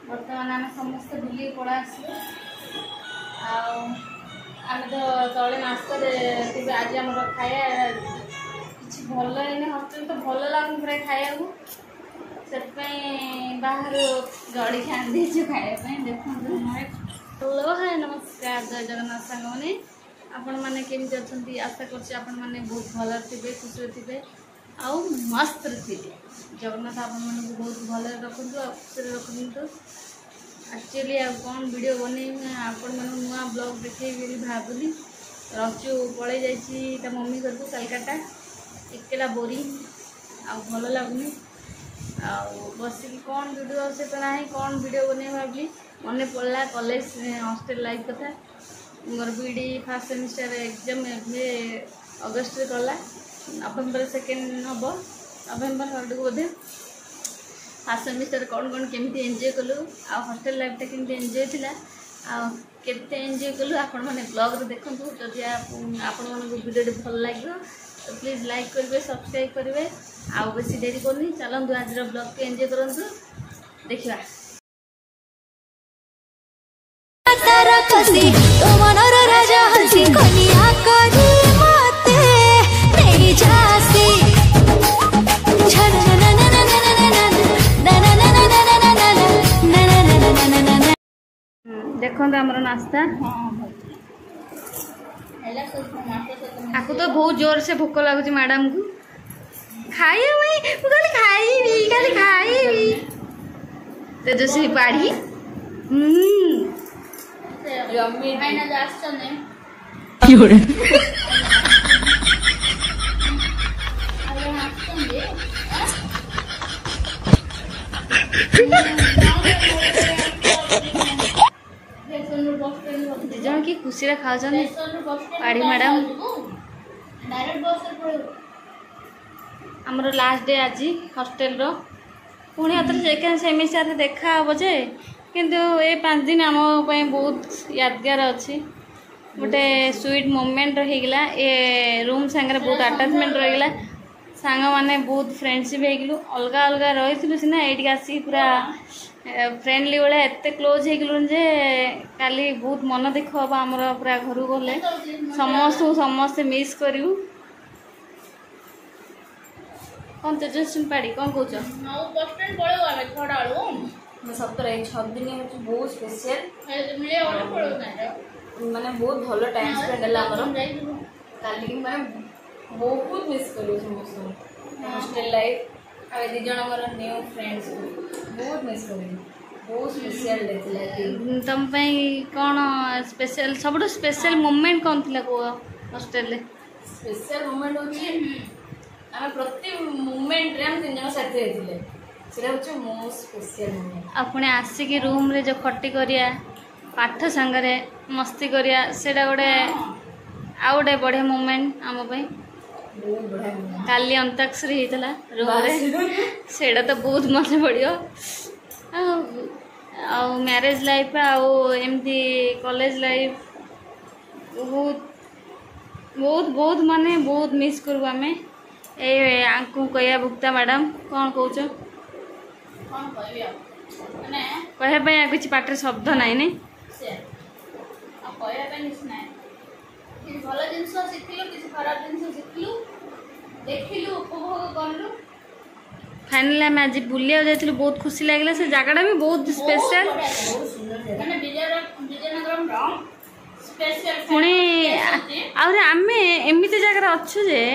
बर्तमान आम समस्त बुल पड़ा आम तो तले नाश्ता आज आम खाया कि भल हस्टेल तो भल लगुन पूरा खाया से बाहर जड़ी खाई खायापी देखो। हेलो हाय नमस्कार जय जगन्नाथ सांग मैंने आपण मैंने केमती अच्छा आशा कर बहुत भल थे खुशी थे आउ मस्त थे जगन्नाथ आपण मन बहुत भल रखु खुशी रखु। एक्चुअली आ कौन वीडियो बन आपण मन नुआ ब्लॉग देखे भावुली रचु पलि जा मम्मी घर को कलकाता एकला बोरिंग आ भल लगुनि बसिक कौन वीडियो से तो ना कौन वीडियो बने भावी मन पड़ा कॉलेज हॉस्टल लाइफ कथा मोर बीडी फर्स्ट सेमिस्टर एग्जाम अगस्त गला नवेम्बर सेकेंड हम नवेम्बर हर्ड बोधे फर्स्ट सेमिस्टर कौन कौन केमती एंजॉय कलु आ हॉस्टल लाइफटा केमती एंजॉय थिला आ केते एंजॉय कलु आपण माने ब्लॉग रे देखंतु जदि आपण मन को वीडियो भल लागियो तो प्लीज लाइक करेंगे सब्सक्राइब करेंगे आउ बेसी देरी करनी चलतु आज ब्लॉग के एंजॉय करंतु देखिबा। देखो आमर नाश्ता आपको तो बहुत जोर से भोक लगुच मैडम को खाली खाई तेजस्वी पाढ़ी जन की खुशी खाऊ पाढ़ी मैडम आमर लास्ट डे आज हॉस्टेल रो पुणी अतर सेकेंड सेमिस्टर देखा हे जे किंतु ये 5 दिन आम बहुत यादगार अच्छी गोटे स्वीट मोमेंट रहीगला ये रूम सांगे बहुत अटैचमेंट रहीगला सांग माने बहुत फ्रेंडशिप हो अलग अलग रही सीना ये आसिक पूरा फ्रेंडली भाया एत क्लोज हो जे काली बहुत मन दुख हम आमर पूरा घर गले समस्त मिस करूँ कौन तेजस्वी पाड़ी कौन कौच सतर 6 दिन हूँ बहुत स्पेशल माने बहुत भल टाइम स्पेंड है माने बहुत मिस करूँ समस्त हॉस्टेल लाइफ आ दी जन मोर न्यू फ्रेंड्स बहुत मिस करूँ बहुत स्पेशल डे तुम कौन स्पेशल सब स्पेशल मोमेंट कौन थी हॉस्टेल स्पेशल मोमेंट होची आम प्रति मोमेंट रे हम 3 जन साथी होइथिले सेटा होची मोस्ट स्पेशल मोमेंट अपने आसिक रूम रे जो खट्टी करिया पाठ संगरे मस्ती करिया सेटा गोटे आ गोटे बढ़िया मोमेंट आम पई काली अंताक्षरी होता रूम रे सेटा तो बहुत मजा पड़ियो आ मैरिज लाइफ आउ एमती कॉलेज लाइफ बहुत बहुत बहुत माने बहुत मिस करू आमे ए आंकु कया भुक्ता मैडम कौन कौच कह किसी पाटे शब्द नाई ने भल जिन शिखिलु कि खराब जिन शिखिलु देखिलु उपभोग कलु फाइनली आम आज बुलिया जाइलु बहुत खुशी लगे से जगह भी बहुत स्पेशल पुणी आमे एमती जगह अच्छु जे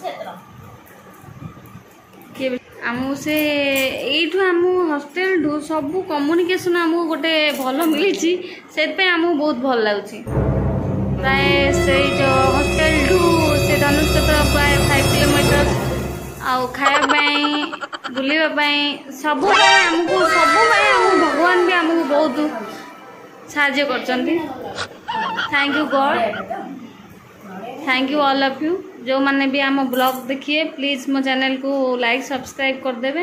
आमु से यू आम हॉस्टेल ठू सब कम्युनिकेशन आमको गोटे भल मिली से बहुत भल लगुच प्राय से जो हॉस्टेल ठू से धनुषेत्र प्राय 5 किलोमीटर आउ खायापाई बुलवाई सब आमको सब भगवान भी आमको बहुत साहाଯ୍य करछंती। Thank you God thank you all of you जो मैंने भी आम ब्लॉग देखिए प्लीज मो चैनल को लाइक सब्सक्राइब कर देबे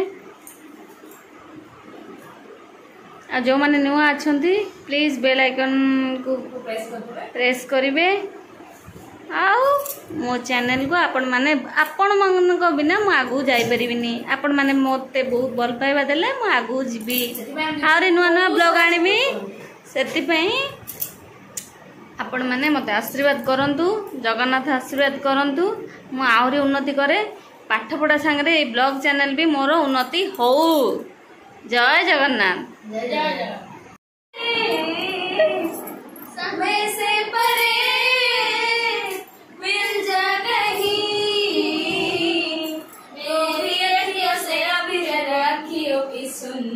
आ जो मैंने नुआ अच्छा प्लीज बेल आइकन को प्रेस करेंगे आउ मो चैनल को आपण मानक बिना मु आगू जाई परिबिनी आपण माने मते बहुत भल पाइबा देले मु आगू जीबी आउरी नुआ नुआ ब्लॉग आनिबी सेति पई आपण माने मते आशीर्वाद करंतु जगन्नाथ आशीर्वाद करंतु मु आउरी उन्नति करे पाठ पढ़ा संगे ए ब्लॉग चैनल भी मोर उन्नति हो। जय जगन्नाथ। जय जगन्नाथ। समय से परे मिल जा कहीं मेरी अखियों से अभी राखियों की सुन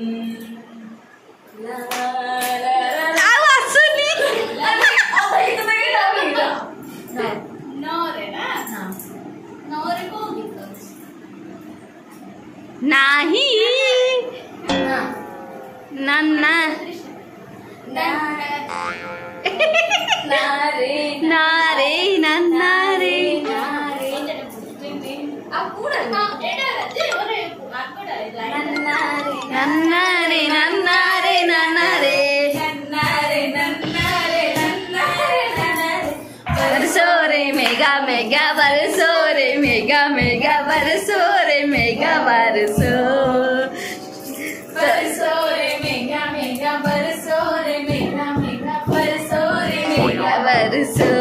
ला ला ला आवाज सुनी अबे तो मैं ना नो रे ना हां नो रे को नाही ना ना नारे नारे नारे नन्नारे नन्नारे नन्नारे बरसो रे मेगा मेगा बरसो रे मेगा मेगा बरसो रे मेगा बरसो बरसो रे मेगा मेगा बरसो रे मेगा मेगा बरसो रे मेगा बरसो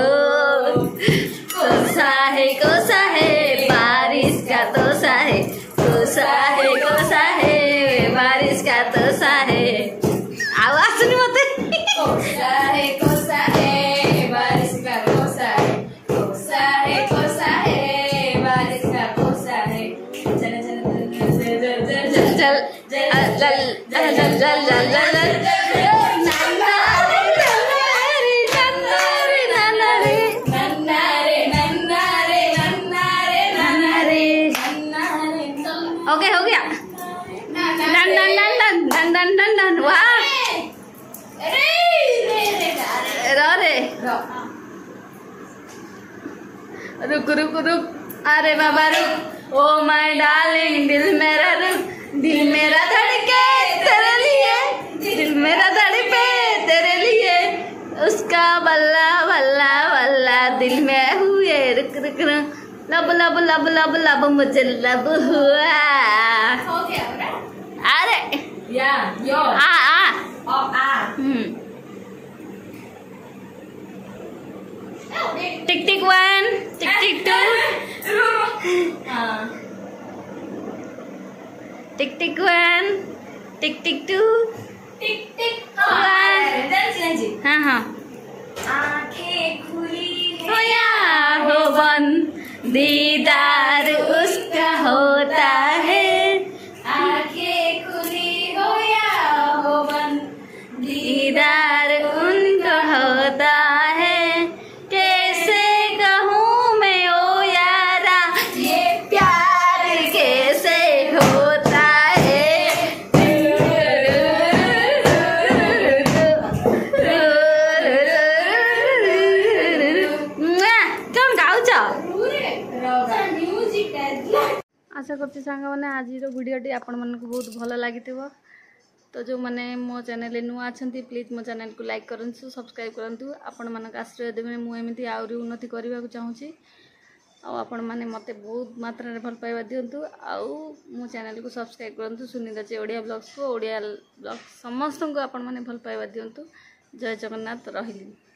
कोसा है बारिश का तोसा है कोसा है बारिश का तोसा है। आवाज नहीं होते कोसा है बारिश का कोसा है कोसा है बारिश का कोसा है चल जल जल जल जल जल जल जल जल ओके हो गया done done done done done done done वाह रे रुक रुक रुक अरे बाबा रुक ओ माय डार्लिंग दिल मेरा धड़के तेरे लिए दिल मेरा धड़के तेरे लिए उसका बल्ला बल्ला बल्ला दिल में हुए रुक रुक रुक लब लब लब लब लब मुझे लब हुआ हो गया अरे या यो आ टिक टिक 1 टिक टिक 2 टिक टिक 1 टिक टिक 2 टिक टिक 1 हाँ हाँ आंखें खुली हो या हो बंद दीदार उसका होता है आंखें खुली हो या हो बंद दीदार उनका होता है कैसे कहूँ मैं ओ यारा ये प्यार कैसे होता है कौन गाउच आशा करती सांग मैंने आज वीडियोटी आपण मानक बहुत भल लगी तो जो मैंने मो चैनल नुआ अच्छा प्लीज मो चैनल को लाइक करूँ सब्सक्राइब करूँ आपण मानक आश्रय देवे मुझे आहरी उन्नति करने को चाहूँगी आपण मैंने मत बहुत मात्रा भल पाइबा दिंतु आउ मो चैनल को सब्सक्राइब करूँ सुनीता चे ओडिया ब्लॉग्स को ओडिया ब्लॉग समस्त को आपण मैंने भल पाइबा दिंतु। जय जगन्नाथ रहिली।